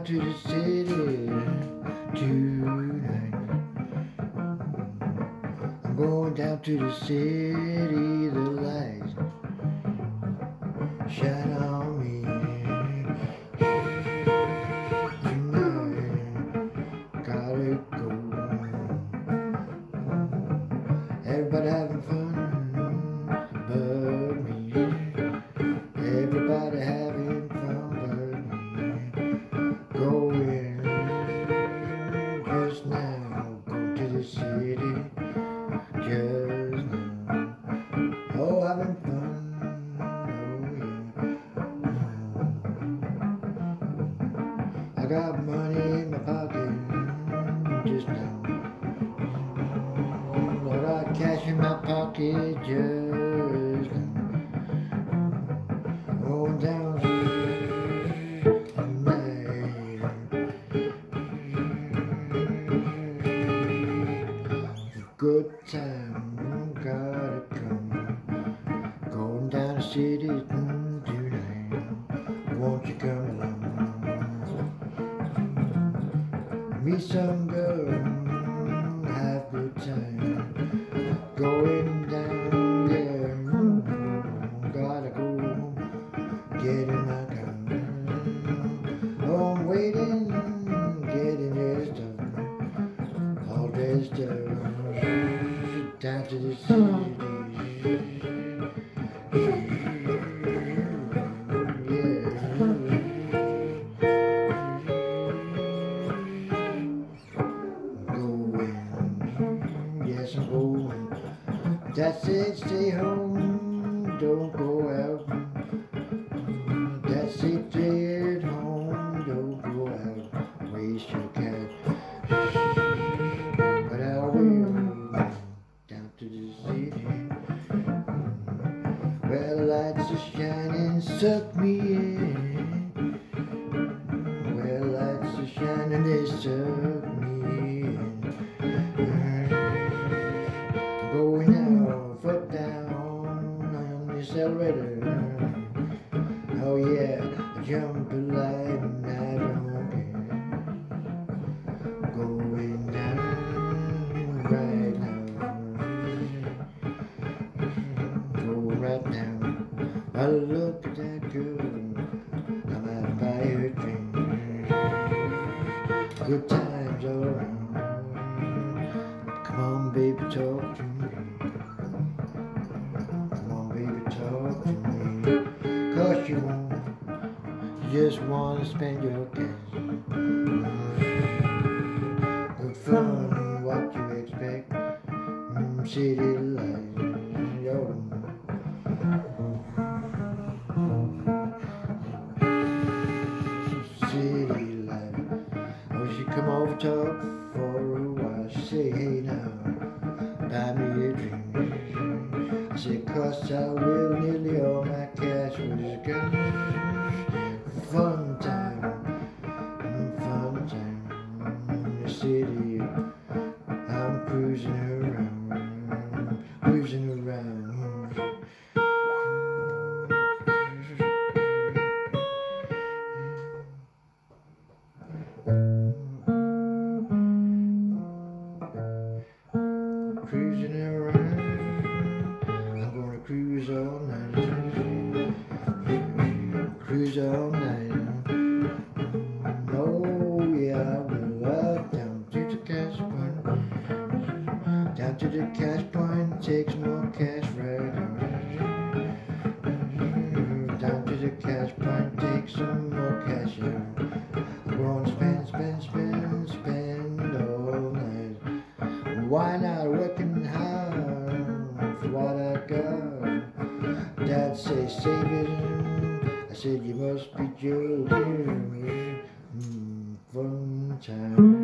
to the city tonight. I'm going down to the city, the lights shine on me tonight. Gotta go. Everybody having fun but me. Everybody having fun but me. Going just now, go to the city just now. Oh, having fun, oh yeah. I got money in my pocket just now. Lord, I got cash in my pocket just now. Going down tonight. Good time, gotta come. Going down the city tonight. Won't you come along? Meet some girl, have good time. Going down there, gotta go. Get in my car. Oh, I'm waiting, getting dressed up, all dressed up. Down to the city. Yes, I'm going. That's it, stay home, don't go out. That's it, stay at home, don't go out. Waste your cash. But I will down to the city where the lights are shining, suck me in. Where the lights are shining, they suck me in. Going out, foot down on the accelerator. Oh yeah, jump a light and I don't care. Going down right now. Going right now. I look at that girl, I might buy her a drink. Good times all around. Come on, baby, talk to me. Come on, baby, talk to me. 'Cause you won't, you just wanna spend your cash. Good fun, what you expect? City life, yo. City life. Oh, she come over, talk for a while. She say, hey now, buy me a drink. I said, 'cause I will, nearly all my cash was gone. Fun time in the city. I'm cruising around, cruising around. Cruising around, I'm gonna cruise all night. Cruise all night. Oh yeah, I will. Down to the cash point. Down to the cash point, take some more cash right now. Down to the cash point, take some more cash here. I'm gonna spend, spend, spend, spend all night. Why not working hard for what I got? Dad say save it. I said you must be joking. Fun time.